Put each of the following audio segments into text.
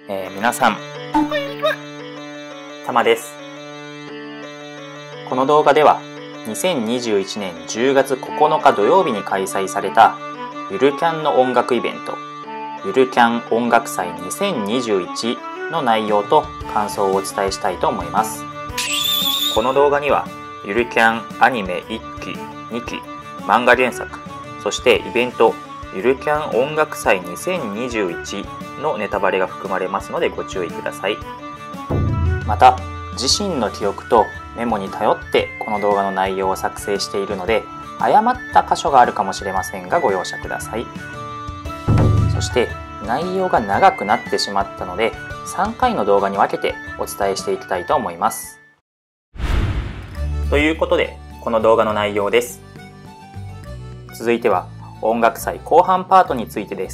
皆さん、たまです。この動画では2021年10月9日土曜日に開催されたゆるキャンの音楽イベントゆるキャン音楽祭2021の内容と感想をお伝えしたいと思います。この動画にはゆるキャンアニメ1期2期漫画原作そしてイベントゆるキャン音楽祭2021のネタバレが含まれますのでご注意ください。また自身の記憶とメモに頼ってこの動画の内容を作成しているので誤った箇所があるかもしれませんがご容赦ください。そして内容が長くなってしまったので3回の動画に分けてお伝えしていきたいと思います。ということでこの動画の内容です。続いては音楽祭後半パートについてです。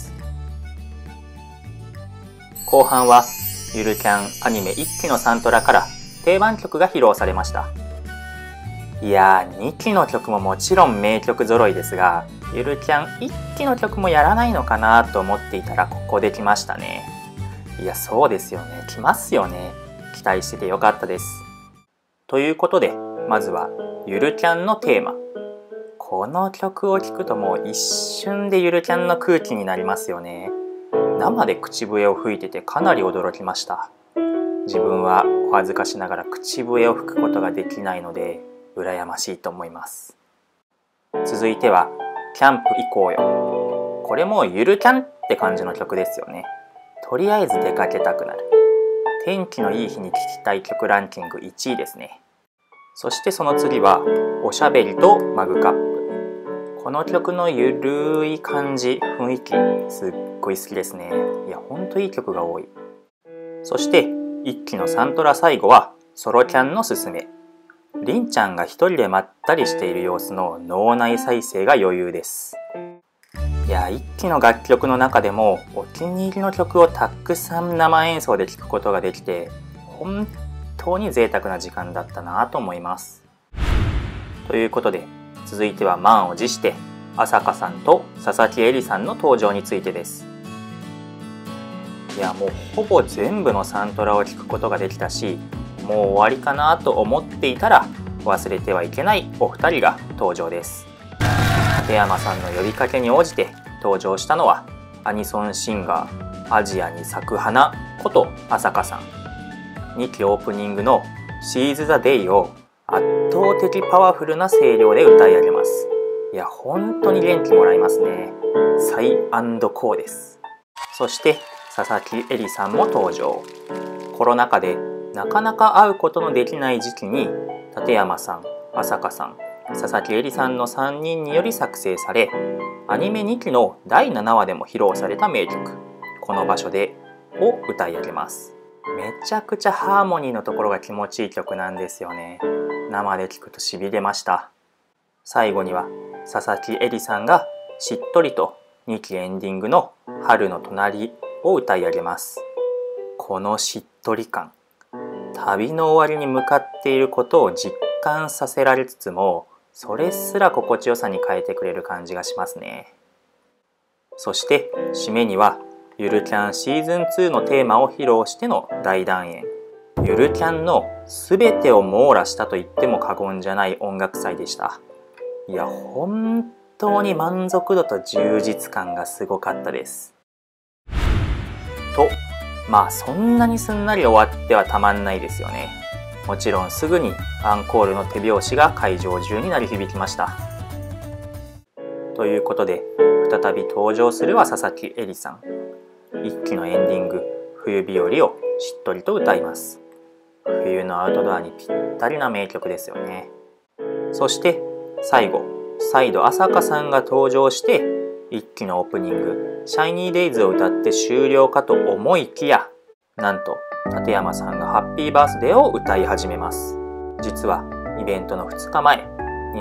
後半はゆるキャンアニメ1期のサントラから定番曲が披露されました。いやー2期の曲ももちろん名曲揃いですがゆるキャン1期の曲もやらないのかなと思っていたらここで来ましたね。いやそうですよね、来ますよね。期待しててよかったです。ということでまずはゆるキャンのテーマ。この曲を聴くともう一瞬でゆるキャンの空気になりますよね。生で口笛を吹いててかなり驚きました。自分はお恥ずかしながら口笛を吹くことができないので羨ましいと思います。続いてはキャンプ行こうよ。これもゆるキャンって感じの曲ですよね。とりあえず出かけたくなる。天気のいい日に聴きたい曲ランキング1位ですね。そしてその次はおしゃべりとマグカップ。この曲のゆるい感じ雰囲気すっごい好きですね。いやほんといい曲が多い。そして1期のサントラ最後はソロキャンのすすめ。りんちゃんが一人でまったりしている様子の脳内再生が余裕です。いや1期の楽曲の中でもお気に入りの曲をたくさん生演奏で聴くことができて本当に贅沢な時間だったなと思います。ということで続いては満を持して朝香さんと佐々木絵里さんの登場についてです。いやもうほぼ全部のサントラを聴くことができたしもう終わりかなと思っていたら忘れてはいけないお二人が登場です。立山さんの呼びかけに応じて登場したのはアニソンシンガーアジアに咲く花こと朝香さん。2期オープニングの「Seize the Day」を圧倒的パワフルな声量で歌い上げます。いや本当に元気もらいますね。サイ&コーです。そして佐々木絵里さんも登場。コロナ禍でなかなか会うことのできない時期に立山さん、朝香さん、佐々木絵里さんの3人により作成されアニメ2期の第7話でも披露された名曲「この場所で」を歌い上げます。めちゃくちゃハーモニーのところが気持ちいい曲なんですよね。生で聴くとしびれました。最後には佐々木絵里さんがしっとりと2期エンディングの「春の隣」を歌い上げます。このしっとり感、旅の終わりに向かっていることを実感させられつつもそれすら心地よさに変えてくれる感じがしますね。そして締めにはゆるキャンシーズン2のテーマを披露しての大団円。ゆるキャンの全てを網羅したと言っても過言じゃない音楽祭でした。いや本当に満足度と充実感がすごかったです。とまあそんなにすんなり終わってはたまんないですよね。もちろんすぐにアンコールの手拍子が会場中に鳴り響きました。ということで再び登場するは佐々木絵里さん。1期のエンディング「冬日和」をしっとりと歌います。冬のアウトドアにぴったりな名曲ですよね。そして最後再度朝香さんが登場して1期のオープニング「シャイニーデイズ」を歌って終了かと思いきやなんと立山さんが「ハッピーバースデー」を歌い始めます。実はイベントの2日前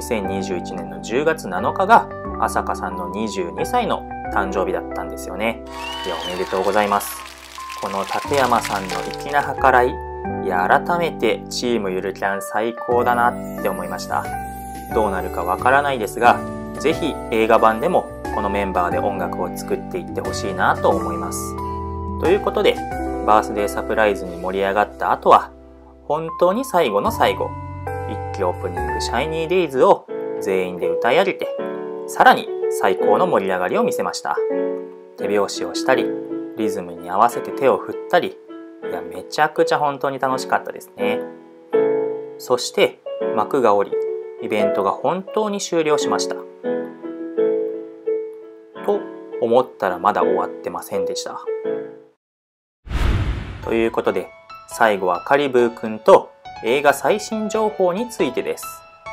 2021年の10月7日が朝香さんの22歳の誕生日だったんですよね。いやおめでとうございます。この立山さんの粋な計らい、いや改めてチームゆるキャン最高だなって思いました。どうなるかわからないですがぜひ映画版でもこのメンバーで音楽を作っていってほしいなと思います。ということでバースデーサプライズに盛り上がった後は、本当に最後の最後、1期オープニングシャイニーデイズを全員で歌い上げて、さらに最高の盛り上がりを見せました。手拍子をしたり、リズムに合わせて手を振ったり、いや、めちゃくちゃ本当に楽しかったですね。そして幕が下り、イベントが本当に終了しました。と思ったらまだ終わってませんでした。ということで、最後はカリブーくんと映画最新情報についてです。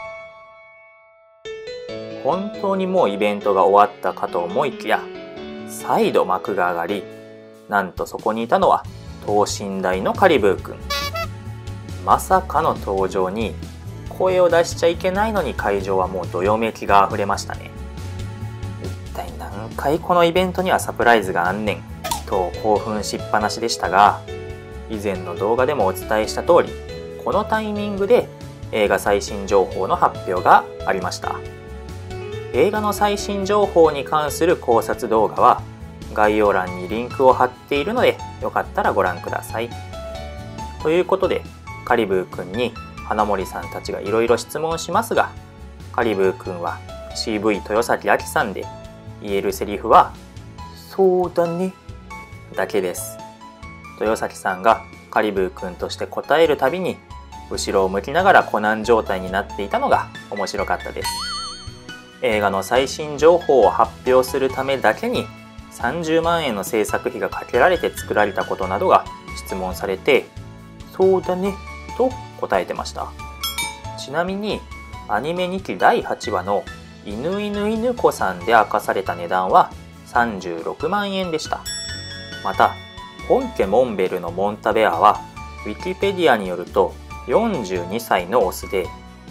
本当にもうイベントが終わったかと思いきや、再度幕が上がり、なんとそこにいたのは等身大のカリブーくん。まさかの登場に、声を出しちゃいけないのに会場はもうどよめきがあふれましたね。一体何回このイベントにはサプライズがあんねんと興奮しっぱなしでしたが、以前の動画でもお伝えした通り、このタイミングで映画最新情報の発表がありました。映画の最新情報に関する考察動画は概要欄にリンクを貼っているので、よかったらご覧ください。ということで、カリブーくんに花森さんたちがいろいろ質問しますが、カリブーくんは CV 豊崎亜紀さんで言えるセリフは「そうだね」だけです。豊崎さんがカリブーくんとして答えるたびに後ろを向きながらコナン状態になっていたのが面白かったです。映画の最新情報を発表するためだけに30万円の制作費がかけられて作られたことなどが質問されて「そうだね」と答えてました。ちなみにアニメ2期第8話の犬犬犬子さんで明かされた値段は36万円でした。また本家モンベルのモンタベアはウィキペディアによると42歳のオスで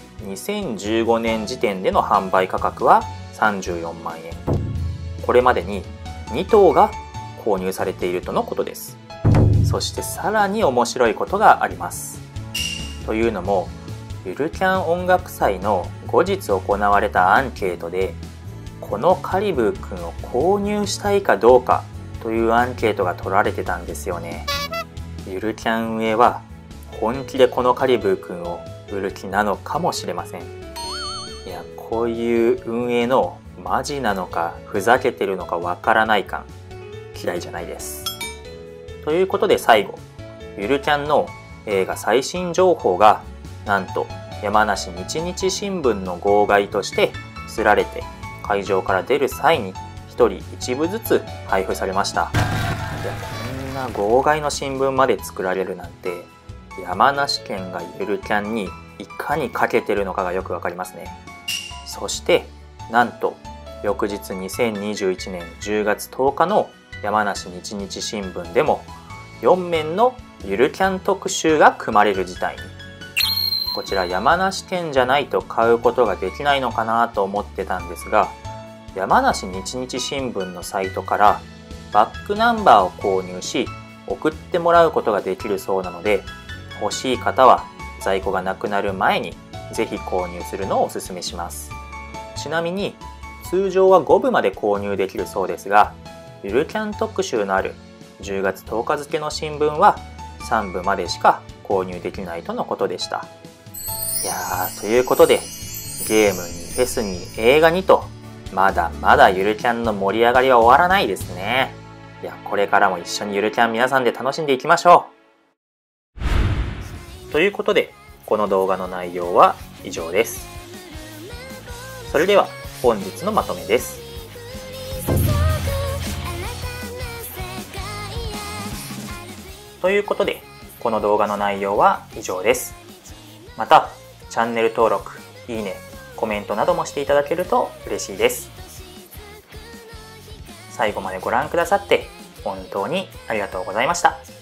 2015年時点での販売価格は34万円。これまでに2頭が購入されているとのことです。そしてさらに面白いことがあります。というのも、ゆるキャン音楽祭の後日行われたアンケートで、このカリブーくんを購入したいかどうかというアンケートが取られてたんですよね。ゆるキャン運営は本気でこのカリブーくんを売る気なのかもしれません。いや、こういう運営のマジなのかふざけてるのかわからない感、嫌いじゃないです。ということで最後、ゆるキャンの映画最新情報がなんと山梨日日新聞の号外として刷られて会場から出る際に1人1部ずつ配布されました。いや、こんな号外の新聞まで作られるなんて、山梨県がゆるキャンにいかにかけてるのかがよくわかりますね。そしてなんと翌日2021年10月10日の山梨日日新聞でも4面のゆるキャン特集が組まれる事態に。こちら山梨県じゃないと買うことができないのかなと思ってたんですが、山梨日日新聞のサイトからバックナンバーを購入し送ってもらうことができるそうなので、欲しい方は在庫がなくなる前にぜひ購入するのをおすすめします。ちなみに通常は5部まで購入できるそうですが、ゆるキャン特集のある10月10日付の新聞は3部までしか購入できないとのことでした。いやー、ということでゲームにフェスに映画にとまだまだゆるキャンの盛り上がりは終わらないですね。いや、これからも一緒にゆるキャン皆さんで楽しんでいきましょう。ということでこの動画の内容は以上です。それでは本日のまとめです。ということでこの動画の内容は以上です。またチャンネル登録、いいね、コメントなどもしていただけると嬉しいです。最後までご覧くださって本当にありがとうございました。